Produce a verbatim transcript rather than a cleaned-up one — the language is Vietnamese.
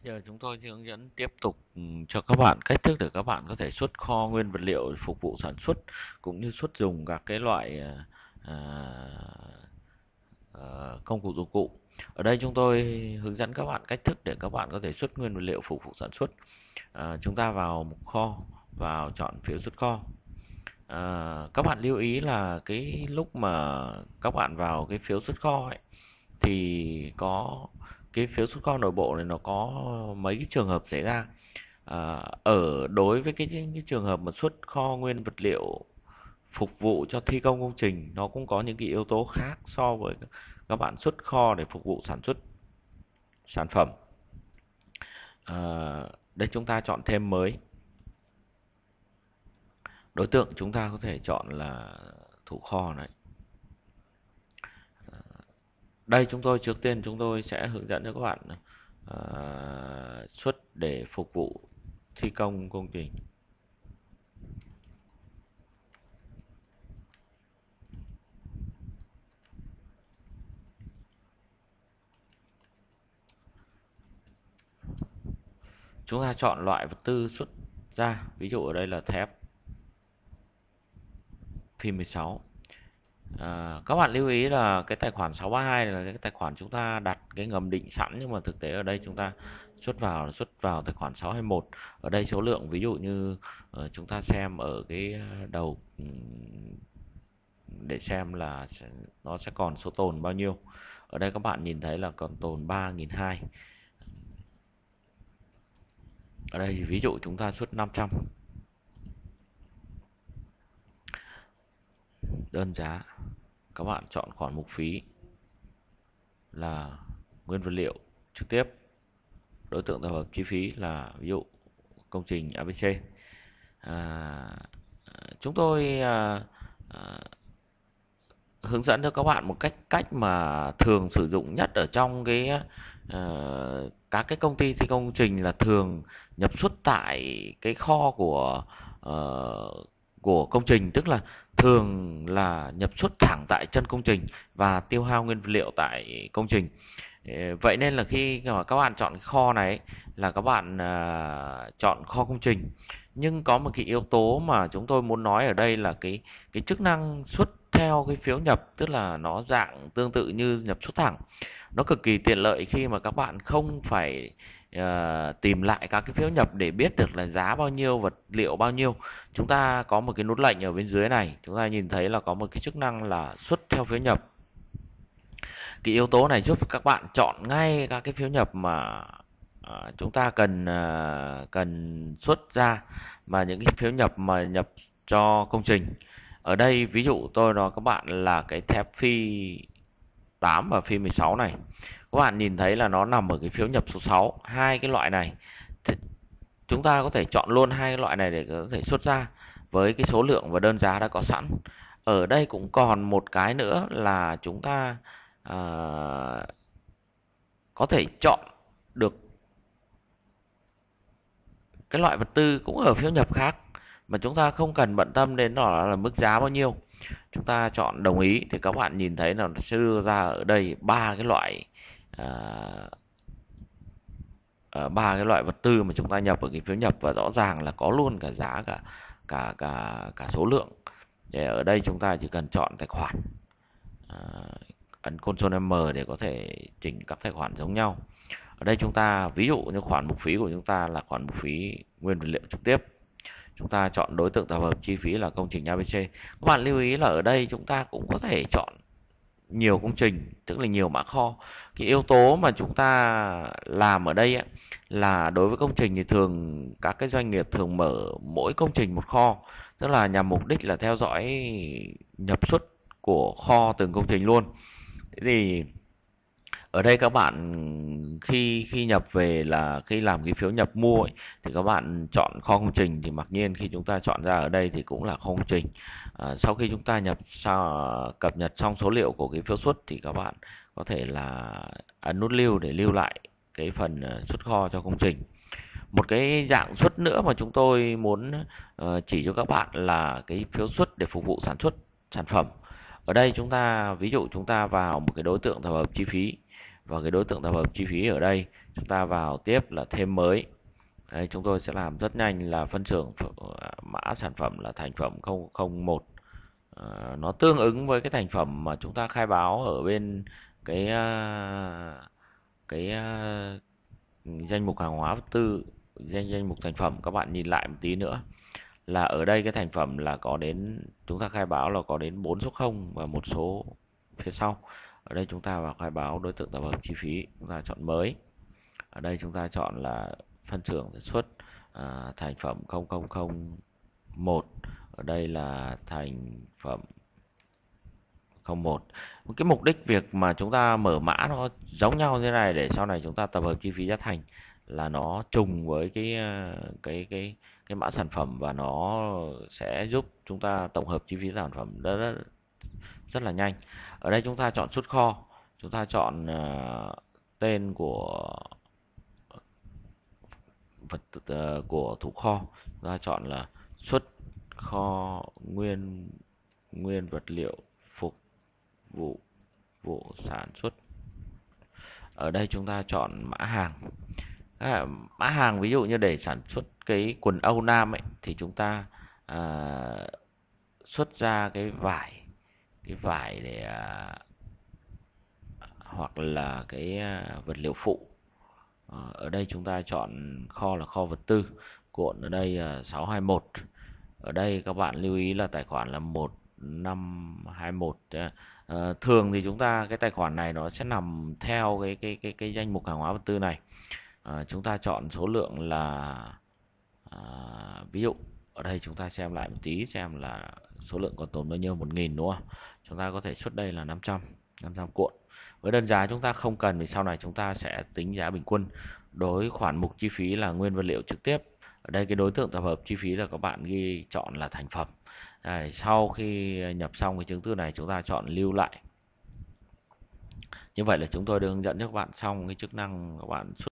Giờ chúng tôi sẽ hướng dẫn tiếp tục ừ, cho các bạn cách thức để các bạn có thể xuất kho nguyên vật liệu phục vụ sản xuất cũng như xuất dùng các cái loại à, à, công cụ dụng cụ. Ở đây chúng tôi hướng dẫn các bạn cách thức để các bạn có thể xuất nguyên vật liệu phục vụ sản xuất. À, chúng ta vào mục kho, vào chọn phiếu xuất kho. À, các bạn lưu ý là cái lúc mà các bạn vào cái phiếu xuất kho ấy, thì có cái phiếu xuất kho nội bộ này nó có mấy cái trường hợp xảy ra. À, ở đối với cái, cái trường hợp mà xuất kho nguyên vật liệu phục vụ cho thi công công trình, nó cũng có những cái yếu tố khác so với các bạn xuất kho để phục vụ sản xuất sản phẩm. À, đây chúng ta chọn thêm mới. Đối tượng chúng ta có thể chọn là thủ kho này. Đây chúng tôi trước tiên chúng tôi sẽ hướng dẫn cho các bạn à, xuất để phục vụ thi công công trình. Chúng ta chọn loại vật tư xuất ra, ví dụ ở đây là thép phim mười sáu. À, các bạn lưu ý là cái tài khoản sáu ba hai là cái tài khoản chúng ta đặt cái ngầm định sẵn, nhưng mà thực tế ở đây chúng ta xuất vào là xuất vào tài khoản sáu hai mốt. Ở đây số lượng ví dụ như uh, chúng ta xem ở cái đầu để xem là sẽ, nó sẽ còn số tồn bao nhiêu. Ở đây các bạn nhìn thấy là còn tồn ba nghìn hai trăm. Ở đây thì ví dụ chúng ta xuất năm trăm. Đơn giá, các bạn chọn khoản mục phí là nguyên vật liệu trực tiếp. Đối tượng tập hợp chi phí là ví dụ công trình a bê xê. À, chúng tôi à, à, hướng dẫn cho các bạn một cách cách mà thường sử dụng nhất ở trong cái uh, các cái công ty thi công công trình là thường nhập xuất tại cái kho của uh, của công trình, tức là thường là nhập xuất thẳng tại chân công trình và tiêu hao nguyên vật liệu tại công trình. Vậy nên là khi mà các bạn chọn cái kho này là các bạn uh, chọn kho công trình, nhưng có một cái yếu tố mà chúng tôi muốn nói ở đây là cái cái chức năng xuất theo cái phiếu nhập, tức là nó dạng tương tự như nhập xuất thẳng. Nó cực kỳ tiện lợi khi mà các bạn không phải uh, tìm lại các cái phiếu nhập để biết được là giá bao nhiêu, vật liệu bao nhiêu. Chúng ta có một cái nút lệnh ở bên dưới này, chúng ta nhìn thấy là có một cái chức năng là xuất theo phiếu nhập. Cái yếu tố này giúp các bạn chọn ngay các cái phiếu nhập mà uh, chúng ta cần uh, cần xuất ra, mà những cái phiếu nhập mà nhập cho công trình. Ở đây ví dụ tôi nói các bạn là cái thép phi tám và phi mười sáu này. Các bạn nhìn thấy là nó nằm ở cái phiếu nhập số sáu. Hai cái loại này thì chúng ta có thể chọn luôn hai cái loại này để có thể xuất ra với cái số lượng và đơn giá đã có sẵn. Ở đây cũng còn một cái nữa là chúng ta à, có thể chọn được cái loại vật tư cũng ở phiếu nhập khác mà chúng ta không cần bận tâm đến nó là mức giá bao nhiêu. Chúng ta chọn đồng ý thì các bạn nhìn thấy là nó sẽ đưa ra ở đây ba cái loại ba à, cái loại vật tư mà chúng ta nhập ở cái phiếu nhập, và rõ ràng là có luôn cả giá cả cả cả cả số lượng. Để ở đây chúng ta chỉ cần chọn tài khoản, à, ấn Ctrl M để có thể chỉnh các tài khoản giống nhau. Ở đây chúng ta ví dụ như khoản mục phí của chúng ta là khoản mục phí nguyên vật liệu trực tiếp. Chúng ta chọn đối tượng tập hợp chi phí là công trình a bê xê. Các bạn lưu ý là ở đây chúng ta cũng có thể chọn nhiều công trình, tức là nhiều mã kho. Cái yếu tố mà chúng ta làm ở đây ấy, là đối với công trình thì thường các cái doanh nghiệp thường mở mỗi công trình một kho, tức là nhằm mục đích là theo dõi nhập xuất của kho từng công trình luôn. Thế thì ở đây các bạn khi khi nhập về là khi làm cái phiếu nhập mua ấy, thì các bạn chọn kho công trình, thì mặc nhiên khi chúng ta chọn ra ở đây thì cũng là kho công trình. À, sau khi chúng ta nhập sau, cập nhật xong số liệu của cái phiếu xuất thì các bạn có thể là ấn nút lưu để lưu lại cái phần xuất kho cho công trình. Một cái dạng xuất nữa mà chúng tôi muốn uh, chỉ cho các bạn là cái phiếu xuất để phục vụ sản xuất sản phẩm. Ở đây chúng ta ví dụ chúng ta vào một cái đối tượng tập hợp chi phí Và cái đối tượng tập hợp chi phí ở đây chúng ta vào tiếp là thêm mới. Đấy, chúng tôi sẽ làm rất nhanh là phân xưởng mã sản phẩm là thành phẩm không không một. À, nó tương ứng với cái thành phẩm mà chúng ta khai báo ở bên cái cái danh mục hàng hóa vật tư, danh danh mục thành phẩm. Các bạn nhìn lại một tí nữa là ở đây cái thành phẩm là có đến, chúng ta khai báo là có đến bốn số không và một số phía sau. Ở đây chúng ta vào khai báo đối tượng tập hợp chi phí, chúng ta chọn mới. Ở đây chúng ta chọn là phân xưởng sản xuất à, thành phẩm không không không một. Ở đây là thành phẩm không một. Cái mục đích việc mà chúng ta mở mã nó giống nhau như thế này để sau này chúng ta tập hợp chi phí giá thành là nó trùng với cái cái cái cái mã sản phẩm, và nó sẽ giúp chúng ta tổng hợp chi phí sản phẩm rất rất, rất là nhanh. Ở đây chúng ta chọn xuất kho, chúng ta chọn uh, tên của vật uh, của thủ kho, chúng ta chọn là xuất kho nguyên nguyên vật liệu phục vụ vụ sản xuất. Ở đây chúng ta chọn mã hàng. À, mã hàng ví dụ như để sản xuất cái quần Âu Nam ấy thì chúng ta à, xuất ra cái vải cái vải để à, hoặc là cái à, vật liệu phụ. À, ở đây chúng ta chọn kho là kho vật tư, cuộn ở đây à, sáu hai mốt. Ở đây các bạn lưu ý là tài khoản là một năm hai mốt. À, thường thì chúng ta cái tài khoản này nó sẽ nằm theo cái cái cái cái danh mục hàng hóa vật tư này. À, chúng ta chọn số lượng là à, ví dụ ở đây chúng ta xem lại một tí xem là số lượng còn tồn bao nhiêu, một nghìn đúng không? Chúng ta có thể xuất đây là năm trăm cuộn. Với đơn giá chúng ta không cần, vì sau này chúng ta sẽ tính giá bình quân đối khoản mục chi phí là nguyên vật liệu trực tiếp. Ở đây cái đối tượng tập hợp chi phí là các bạn ghi chọn là thành phẩm. Đây, sau khi nhập xong cái chứng từ này chúng ta chọn lưu lại. Như vậy là chúng tôi đã hướng dẫn cho các bạn xong cái chức năng các bạn